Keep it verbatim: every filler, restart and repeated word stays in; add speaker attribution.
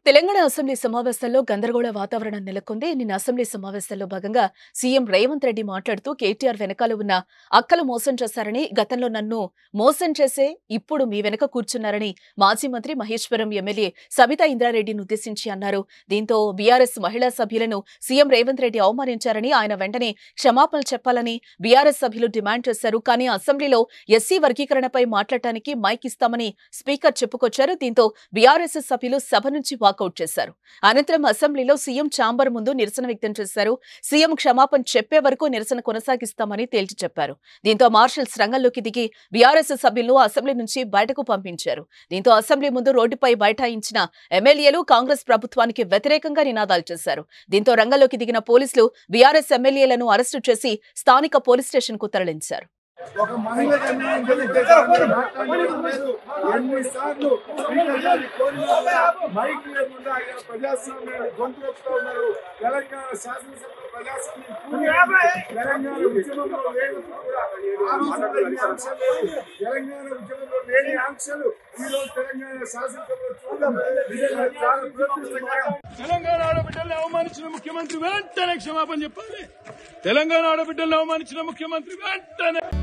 Speaker 1: Telangana assembly సమావేశాల్లో గందరగోళ వాతావరణం నెలకొంది. నిన్న అసెంబ్లీ సమావేశాల్లో భాగంగా సీఎం రేవంత్ రెడ్డి మాట్లాడుతూ కేటీఆర్ వెనకాల ఉన్న అక్కలు మోసం చేశారని, గతంలో నన్ను మోసం చేసే ఇప్పుడు మీ వెనక కూర్చున్నారని మాజీ మంత్రి మహేశ్వరం ఎమ్మెల్యే సబితా ఇంద్రారెడ్డిని ఉద్దేశించి అన్నారు. దీంతో బీఆర్ఎస్ మహిళా సభ్యులను సీఎం రేవంత్ రెడ్డి అవమానించారని, ఆయన వెంటనే క్షమాపణలు చెప్పాలని బీఆర్ఎస్ సభ్యులు డిమాండ్ చేశారు. కానీ అసెంబ్లీలో ఎస్సీ వర్గీకరణపై మాట్లాడటానికి మైక్ ఇస్తామని స్పీకర్ చెప్పుకొచ్చారు. దీంతో బీఆర్ఎస్ సభ్యులు సభ నుంచి వాకౌట్ చేశారు. అనంతరం అసెంబ్లీలో సీఎం ఛాంబర్ ముందు నిరసన వ్యక్తం చేశారు. సీఎం క్షమాపణ చెప్పే వరకు నిరసన కొనసాగిస్తామని తేల్చి చెప్పారు. దీంతో మార్షల్స్ రంగంలోకి దిగి బీఆర్ఎస్ సభ్యులను అసెంబ్లీ నుంచి బయటకు పంపించారు. దీంతో అసెంబ్లీ ముందు రోడ్డుపై బైఠాయించిన ఎమ్మెల్యేలు కాంగ్రెస్ ప్రభుత్వానికి వ్యతిరేకంగా నినాదాలు చేశారు. దీంతో రంగంలోకి దిగిన పోలీసులు బీఆర్ఎస్ ఎమ్మెల్యేలను అరెస్టు చేసి స్థానిక పోలీస్ స్టేషన్ కు తరలించారు.
Speaker 2: ఒక మహిళకు అన్యాయం జరిగితే మాట్లాడలేదు. ఎన్నిసార్లు స్పీకర్ గారి కోరిన మైక్ లేకుండా ఆయన ప్రజాస్వామ్యాన్ని గొంతుకొస్తూ ఉన్నారు. తెలంగాణ శాసనసభ ప్రజాస్వామ్యం తెలంగాణ ఉద్యమంలో లేనప్పుడు కూడా ఆంక్షలు లేవు. తెలంగాణ ఉద్యమంలో లేని ఆంక్షలు ఈ రోజు తెలంగాణ శాసనసభలో చూడడం నిజంగా చాలా దురదృష్టకరం.
Speaker 3: తెలంగాణ ఆడబిడ్డల్ని అవమానించిన ముఖ్యమంత్రి వెంటనే క్షమాపణ చెప్పాలి. తెలంగాణ ఆడబిడ్డల్ని అవమానించిన ముఖ్యమంత్రి వెంటనే